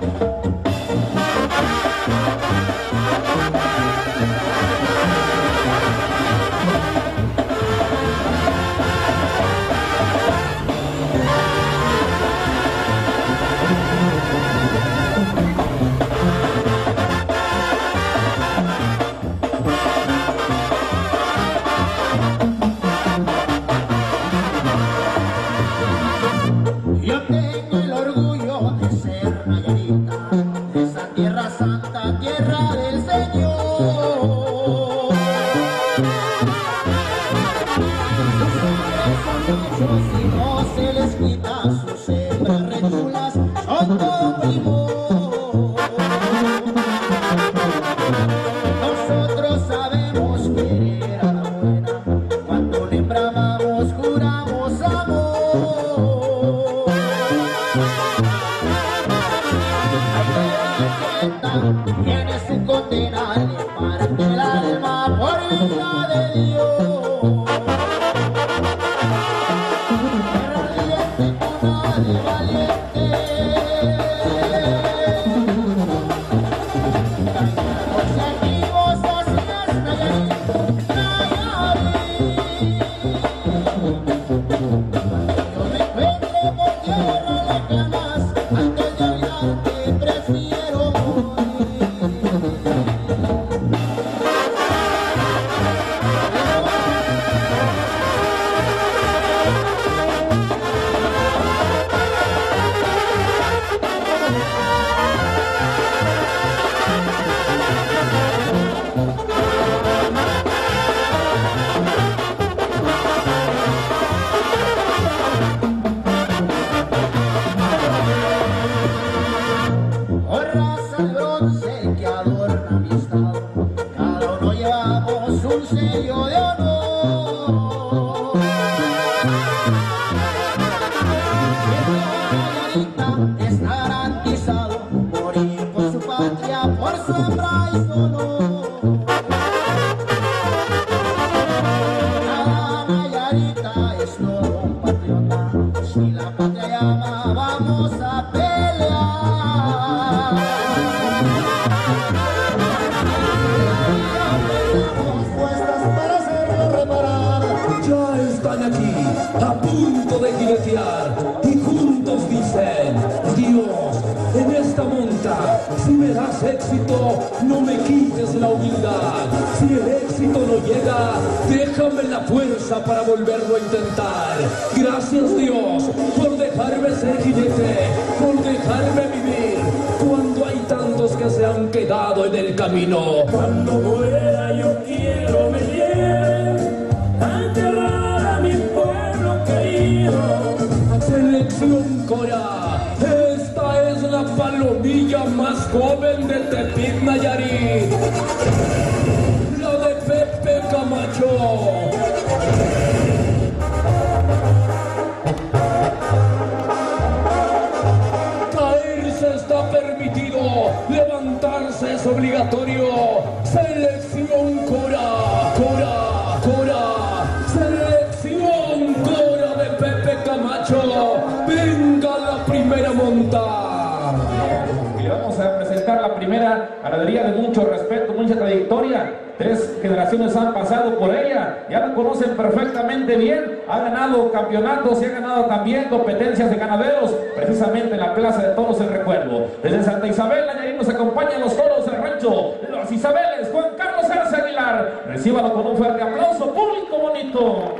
Ganadería de mucho respeto, mucha trayectoria. 3 generaciones han pasado por ella, ya la conocen perfectamente bien. Ha ganado campeonatos y ha ganado también competencias de ganaderos, precisamente en la Plaza de Toros El Recuerdo. Desde Santa Isabel, Nayarit, nos acompañan los toros del rancho Los Isabeles, Juan Carlos Arce Aguilar. Recíbalo con un fuerte aplauso, público bonito.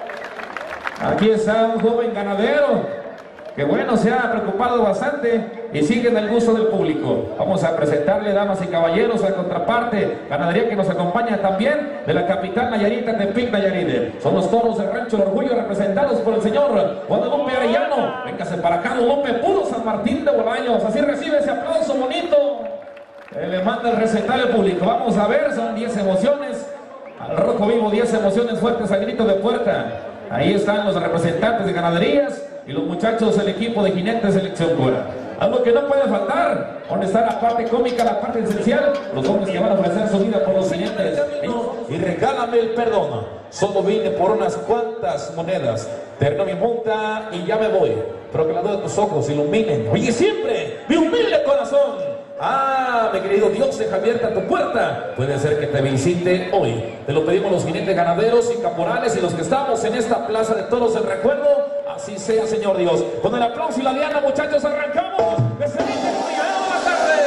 Aquí está un joven ganadero que bueno, se ha preocupado bastante y sigue en el gusto del público. Vamos a presentarle, damas y caballeros, a contraparte, ganadería que nos acompaña también de la capital Nayarita, Tepic, Nayarit. Son los toros del rancho El Orgullo, representados por el señor Guadalupe Arellano. Véngase para acá, Guadalupe, puro San Martín de Bolaños. Así recibe ese aplauso bonito. Le manda el recetar al público. Vamos a ver, son 10 emociones. Al rojo vivo, 10 emociones fuertes al grito de puerta. Ahí están los representantes de ganaderías y los muchachos del equipo de jinetes de selección pura. Algo que no puede faltar, donde está la parte cómica, la parte esencial, los hombres que van a ofrecer su vida por los jinetes. Y regálame el perdón, solo vine por unas cuantas monedas. Termino mi monta y ya me voy, pero que la luz de tus ojos iluminen. Oye, siempre mi humilde corazón. querido Dios deja abierta tu puerta. Puede ser que te visite hoy. Te lo pedimos los jinetes ganaderos y caporales y los que estamos en esta plaza de toros del recuerdo. Así sea, Señor Dios. Con el aplauso y la diana, muchachos, arrancamos. Que se dice muy bien la tarde.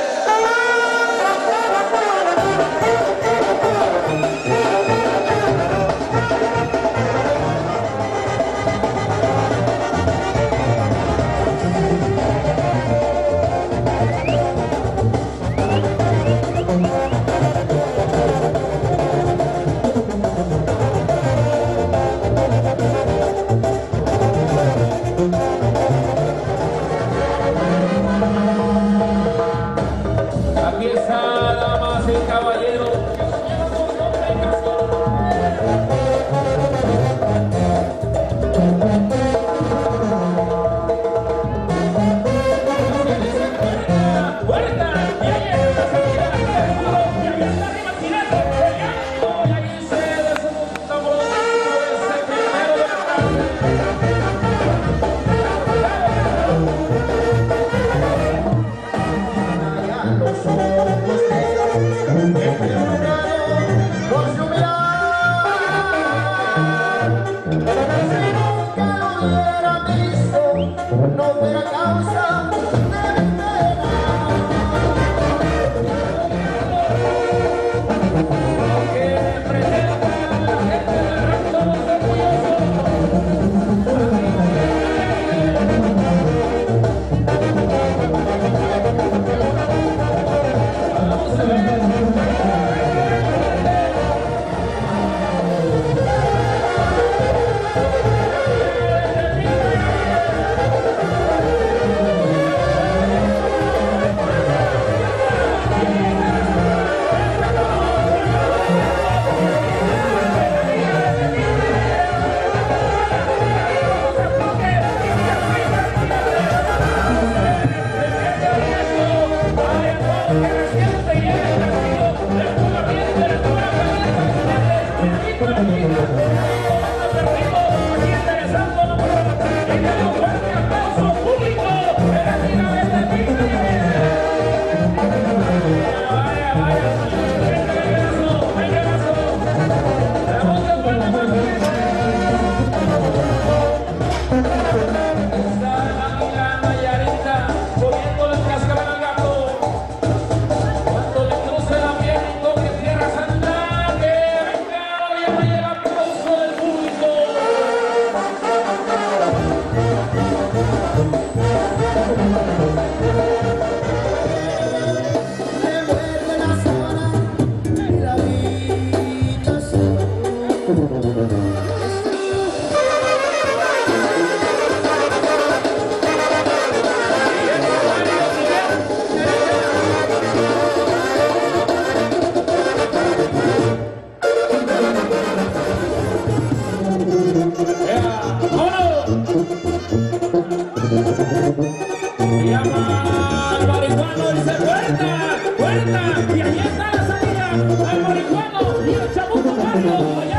Aquí está, damas y caballeros. No fuera causa de mi pena. Que presenta la gente del resto de los Vamos a ver. Llama al marihuano, dice puerta, puerta, y ahí está la salida, al marihuano y el chamuco Carlos, allá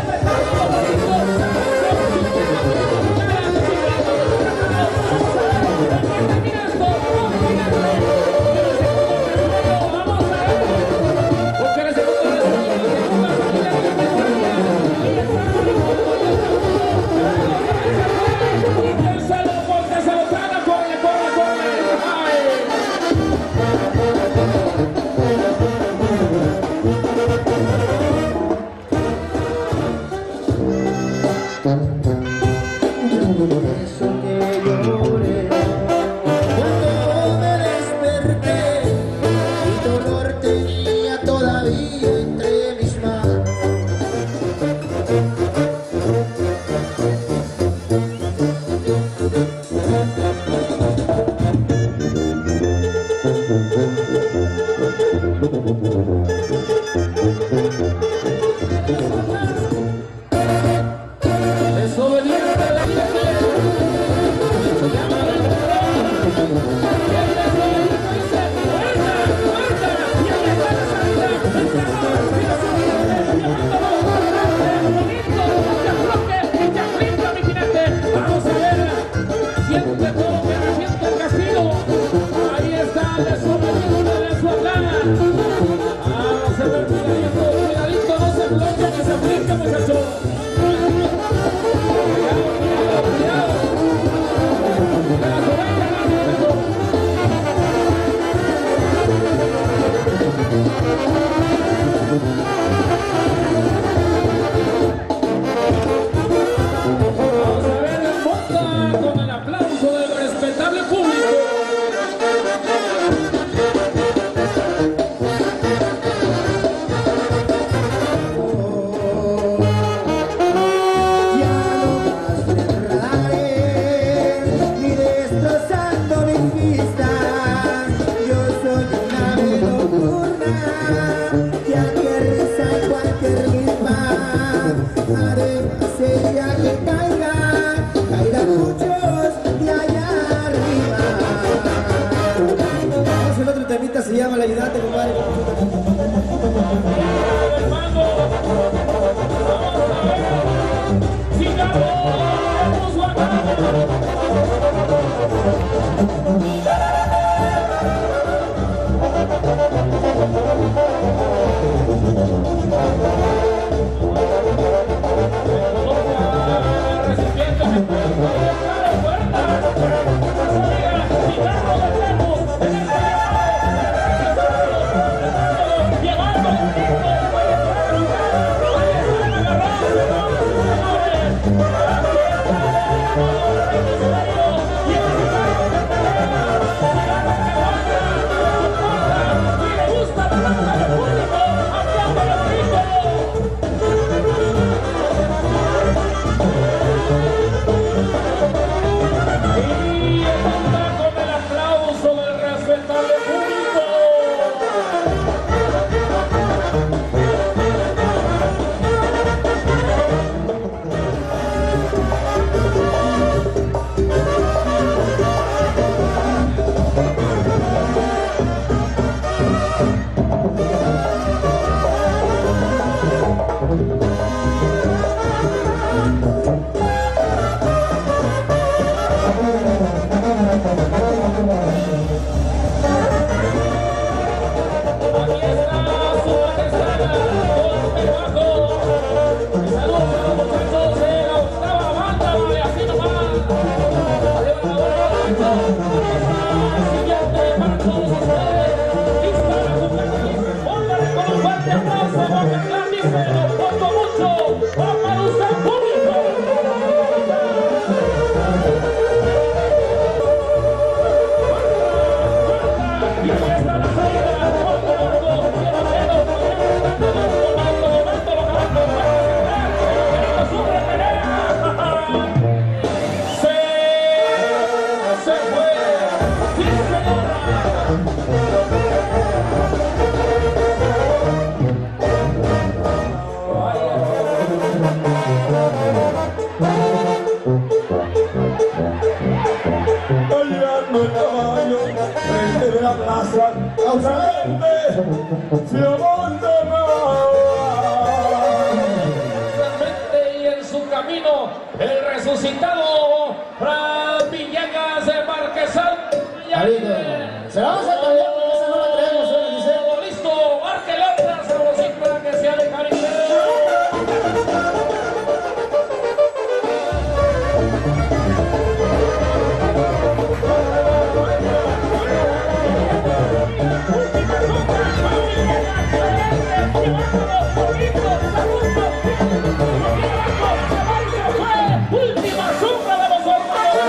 Eso que lloré cuando me desperté, mi dolor tenía todavía entre mis manos. Ahí está, le sube una de su acá. Ahorita se llama el ayudante, compadre. Y en su camino el resucitado Fran Villegas de Marquesán. Se la vamos a cambiar porque esa no la traemos, dice. Listo, marque la otra sabrosita que sea de cariño. Última sombra de los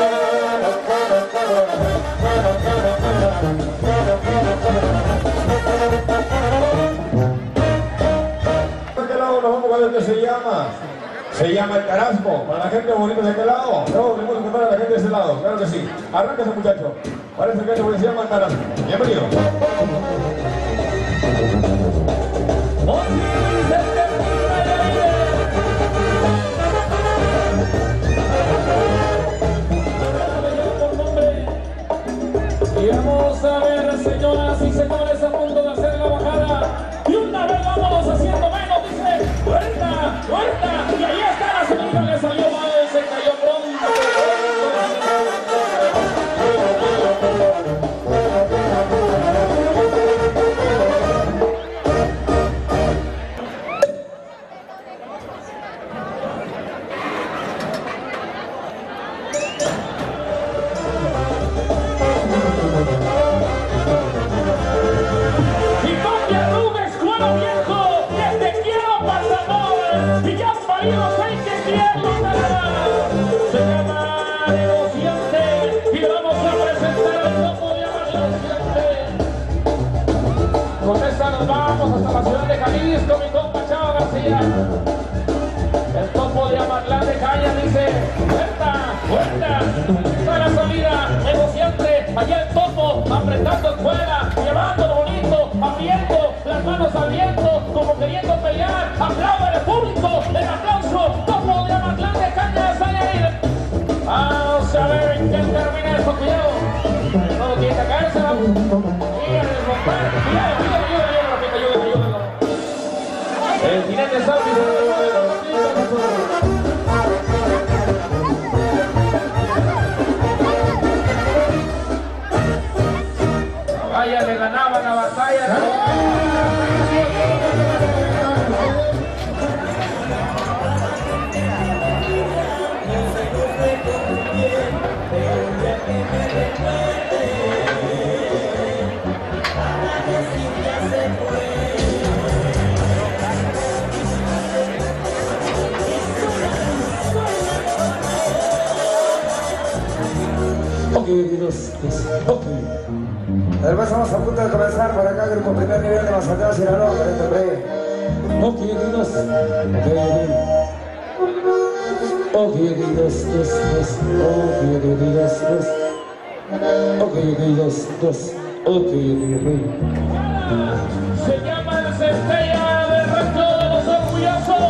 ¿De qué lado nos vamos a ver qué se llama? Se llama el Carasco, para la gente bonita de aquel lado. Luego tenemos que encontrar a la gente de ese lado, claro que sí. Arranca ese muchacho. Parece que se llama el Carasco. Bienvenido. Y vamos a ver, señoras y señores, a punto de hacer la bajada. Y una vez vámonos haciendo menos, dice, vuelta, vuelta. Y ahí está la salida, le salió mal, se cayó pronto. Vamos hasta la ciudad de Jalisco, mi compa Chava García. El topo de Amatlán de Caña dice, vuelta, vuelta, está la salida, negociante, allá el topo, apretando en fuera, llevándolo bonito, abriendo, las manos al viento, como queriendo pelear, aplaude el público, el aplauso, topo de Amatlán de Caña, sale ahí. Vamos a ver en qué termina esto, cuidado, no tiene que caerse, mira el romper. El jinete Sammy. Vaya, le ganaba la batalla. Además estamos a punto de comenzar por acá grupo primer nivel de Mazatlán, Sinaloa, para este pre. Se llama el Cestella del Rancho de los Orgullosos.